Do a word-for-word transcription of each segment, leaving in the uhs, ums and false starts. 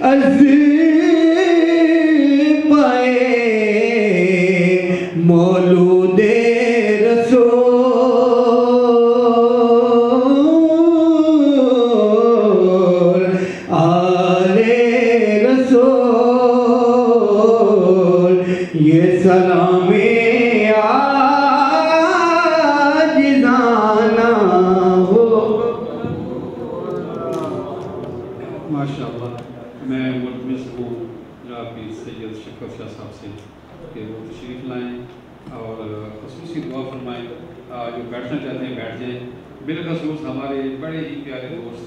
عظیم پائے مولود رسول آل رسول یہ سلام عاجزانہ ہو۔ ماشاءاللہ میں ملتمس ہوں جناب سید شفقت شاہ صاحب سے کہ وہ تشریف لائیں اور خصوصی دعا فرمائیں۔ جو بیٹھنا چاہتے ہیں بیٹھ جائیں۔ بالخصوص ہمارے بڑے ہی پیارے دوست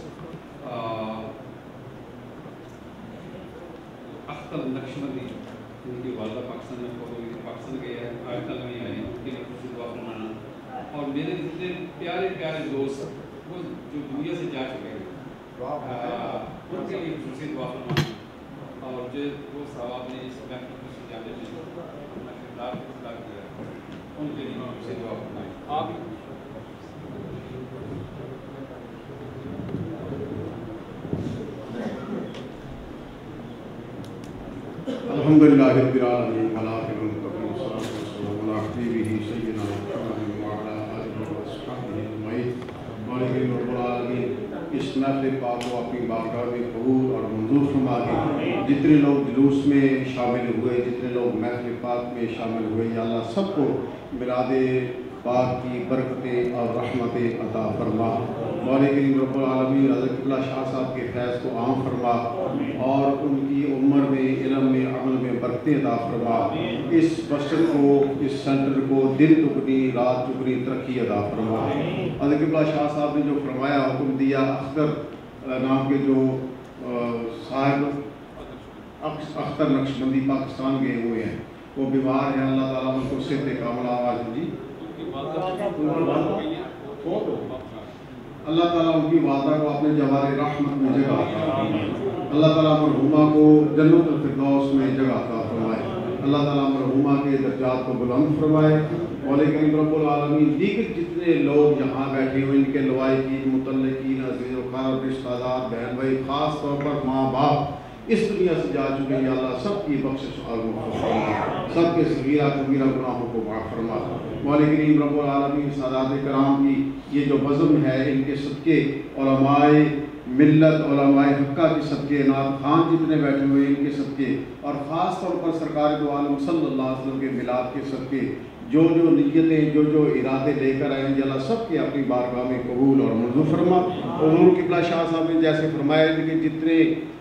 اختر نقشبندی، ان کی والدہ پاکستان میں فوت ہوئی، پاکستان گئی ہے، آج تک نہیں آئی، ان کے لیے خصوصی دعا فرمانا۔ اور میرے جتنے پیارے پیارے دوست وہ جو دنیا سے جا چکے ہیں ان کے لیے خصوصی دعا فرمانا، اور جو وہ صحابہ نے اس محفل کو سجانے میں اپنا کردار کو ادا کیا ان کے لیے خصوصی دعا فرمائیں۔ آپ الحمدللہ رب العالمین والعاقبۃ للمتقین والصلاۃ والسلام علی حبیبہ سیدنا محمد وعلی آلہ وصحبہ اجمعین۔ مالک رب العالمین اس محفل پاک کو اپنی بارگاہ میں قبول اور منظور فرما دے۔ جتنے لوگ جلوس میں شامل ہوئے، جتنے لوگ محفل پاک میں شامل ہوئے، یا اللہ سب کو میلاد پاک کی برکتیں اور رحمتیں عطا فرما۔ مالک رب العالمین حضرت قبلہ شاہ صاحب کے فیض کو عام فرما اور ان کی عمر میں، علم میں، عمل میں برکتیں عطا فرما۔ اس مسجد کو، اس سینٹر کو دن دگنی رات چگنی ترقی عطا فرما۔ حضرت قبلہ شاہ صاحب نے جو فرمایا، حکم دیا، اختر نام کے جو صاحب اختر نقشبندی پاکستان گئے ہوئے ہیں، وہ بیمار ہیں، اللہ تعالیٰ ان کو صحت کاملہ عاجل جی اللہ تعالیٰ ان کی والدہ کو اپنے جوار رحمت میں جگہ عطا فرمائے۔ اللہ تعالیٰ مرحومہ کو جنت الفردوس میں جگہ عطا فرمائے۔ اللہ تعالیٰ مرحومہ کے درجات کو بلند فرمائے۔ مولا کریم رب العالمین دیگر جتنے لوگ یہاں بیٹھے ہوئے، ان کے لوائقین، متعلقین، عزیز و اقارب، رشتہ دار، بہن بھائی، خاص طور پر ماں باپ اس دنیا سے جا چکے ہیں، یا اللہ سب کی بخشش اور مغفرت فرما، سب کے صغیرہ کبیرہ گناہوں کو معاف فرما۔ مولا کریم رب العالمین سادات کرام کی یہ جو بزم ہے، ان کے صدقے، علماء ملت، علماء حقہ کے صدقے، نعت خان جتنے بیٹھے ہوئے ان کے صدقے، اور خاص طور پر سرکار دو عالم صلی اللہ علیہ وسلم کے میلاد کے صدقے، جو جو نیتیں، جو جو ارادے لے کر آئیں، یا اللہ سب کے اپنی بارگاہ میں قبول اور منظور فرما۔ حضور قبلہ شاہ صاحب نے جیسے فرمایا کہ جتنے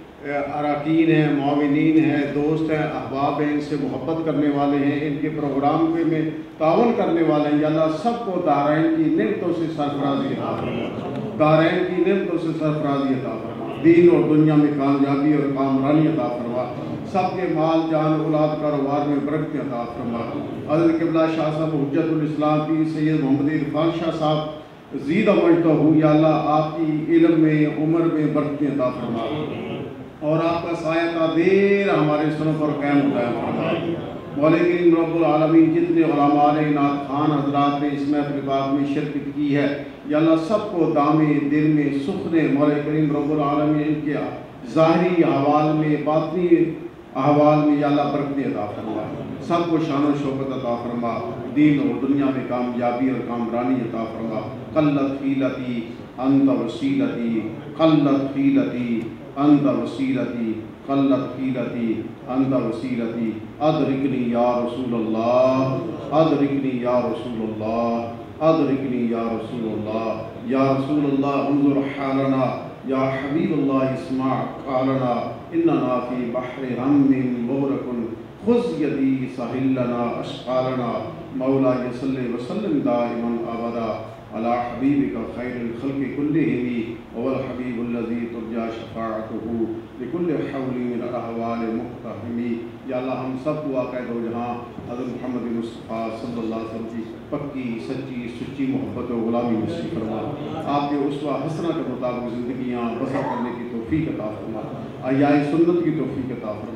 اراکین ہیں، معاونین ہیں، دوست ہیں، احباب ہیں، ان سے محبت کرنے والے ہیں، ان کے پروگرام پہ میں تعاون کرنے والے ہیں، یا اللہ سب کو دارین کی نعمتوں سے سرفرازی عطا فرما، دارین کی نعمتوں سے سرفرازی عطا فرما، دین اور دنیا میں کامیابی اور کامرانی عطا فرما، سب کے مال جان اولاد کاروبار میں برکتیں عطا فرما۔ حضرت قبلہ شاہ صاحب حجت الاسلام پیر سید محمد عرفان شاہ صاحب زید مجدہ ہو، یا اللہ آپ کی علم میں، عمر میں برکتیں عطا فرما، اور آپ کا سایہ تا دیر ہمارے سنوں پر قائم قائم فرما۔ مولا کریم رب العالمین جتنے علماء نے، نعت خان حضرات نے اس محفل پاک میں شرکت کی ہے، یا اللہ سب کو دامے دل میں سخنے، مولا کریم رب العالمین ان کے ظاہری احوال میں، باطنی احوال میں یا اللہ برکتیں عطا فرما، سب کو شان و شوکت عطا فرما، دین اور دنیا میں کامیابی اور کامرانی عطا فرما۔ قلت خیلتی انت وسیلتی، قلت خیلتی انت وسیلتی، قلت خیلتی انت وسیلتی، ادرکنی یا رسول اللہ، ادرکنی یا رسول اللہ، ادرکنی یا رسول اللہ، یا رسول اللہ انظر حالنا، یا حبیب اللہ اسمع قالنا، اننا فی بحر غم مغرق، خذ یدی سہل لنا اشقالنا، مولا صلی وسلم دائما ابدا علی حبیبک خیر الخلق کلہم، والحبیب الذی ترجا شفاعتہ بکل حول من الاحوال مقتحم۔ یا اللہ ہم سب کو آقا دو جہاں حضرت محمد مصطفیٰ صلی اللہ علیہ وسلم کی پکی سچی سچی محبت و غلامی نصیب فرما، آپ کے اسوہ حسنہ کے مطابق زندگیاں بسر کرنے کی توفیق عطا فرما، احیاء سنت کی توفیق عطا فرما۔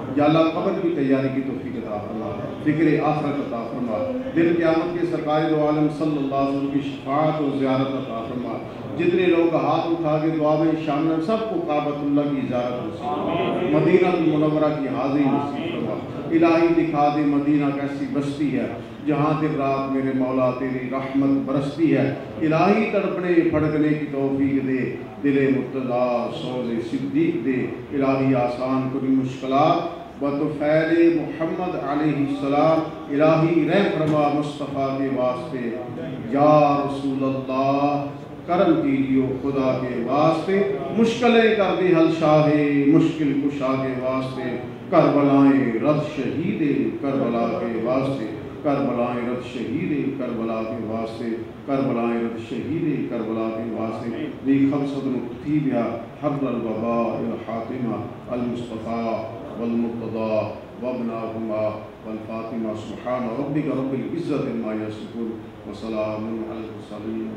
یا اللہ قبر کی تیاری کی توفیق عطا فرما، فکر آخرت عطا فرما، دل قیامت کے سرکار دو عالم صلی اللہ علیہ وسلم کی شفاعت و زیارت عطا فرما، جتنے لوگ ہاتھ اٹھا کے دعا میں شامل ہیں سب کو کعبۃ اللہ کی زیارت نصیب، مدینہ المنورہ کی حاضری نصیب فرما۔ الہی دکھا دے مدینہ کیسی بستی ہے جہاں دن رات میرے مولا تیری رحمت برستی ہے، الہی تڑپنے پھڑکنے کی توفیق دے، دل مرتضیٰ سوز صدیق دے، الہی آسان کری مشکلات بطفیل محمد علیہ السلام، الہی رحم فرما مصطفیٰ کے واسطے، یا رسول اللہ کرم کیجیو خدا کے واسطے، مشکلیں کر دے حل شاہ مشکل کشا کے واسطے، کربلائیں رد شہید کربلا کے واسطے، کربلائیں رد شہید کربلا کے واسطے، کربلائیں رد شہید کربلا کے واسطے، بھی خمسۃ اکتیبیا حبل الوباء الحاتمہ المصطفیٰ والمرتضیٰ وابناہما والفاطمہ، سبحان ربک رب العزت عما یصفون وسلام علی المرسلین